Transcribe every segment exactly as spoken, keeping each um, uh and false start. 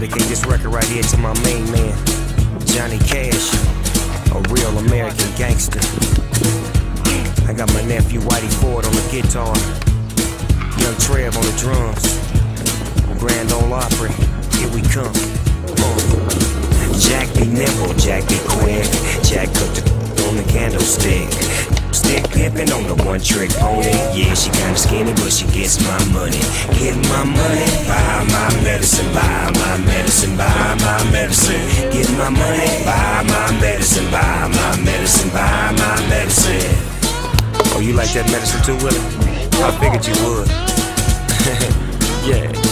dedicate this record right here to my main man, Johnny Cash, a real American gangster. I got my nephew Whitey Ford on the guitar, Young Trev on the drums, Grand Ole Opry, here we come. Uh. Jack be nimble, Jack be quick, Jack cooked the on the candlestick. Stick pimpin' on the one trick pony. Yeah, she kinda skinny, but she gets my money. Get my money, buy my medicine, buy my medicine, buy my medicine. Get my money, buy my medicine, buy my medicine, buy my medicine. Oh, you like that medicine too, Willie? I figured you would. Yeah.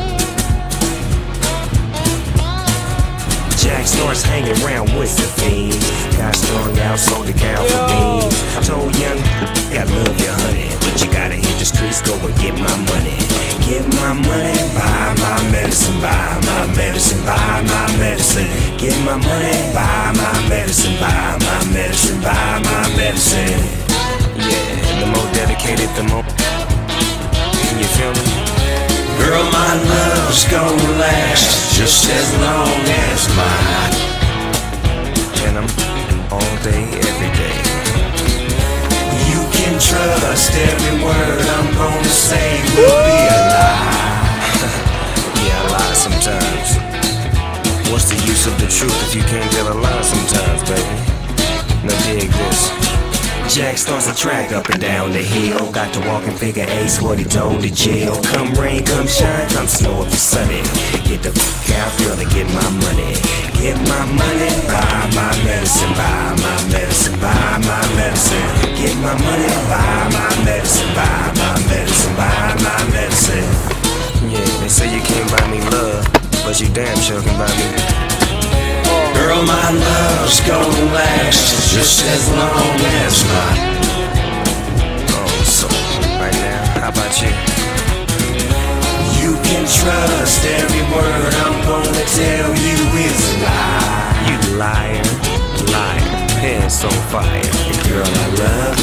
Jack starts hanging around with the fiends. Got strung out, sold the cow for beans. Told young, I love you, honey, but you gotta hit the streets, go and get my money. Get my money, buy my medicine, buy my medicine, buy my medicine. Get my money, buy my medicine, buy my medicine, buy my medicine. Yeah, the more dedicated, the more. You feel me? Girl, my love's gonna last just as long as mine. And I'm all day, every day. You can trust every word I'm gonna say will be a lie. Yeah, I lie sometimes. What's the use of the truth if you can't tell a lie sometimes, baby? Now dig this. Jack starts a track up and down the hill. Got to walk and figure ace what he told the jail. Come rain, come shine, come snow if it's sunny. Get the f*** out, girl, and get my money. Get my money, buy my medicine, buy my medicine, buy my medicine. Get my money, buy my medicine, buy my medicine, buy my medicine. Yeah, they say you can't buy me love, but you damn sure can buy me. Girl, my love's gonna last just as long as mine. Oh, so right now, how about you? You can trust every word I'm gonna tell you is a lie. You liar, liar, pants on fire. Girl, I love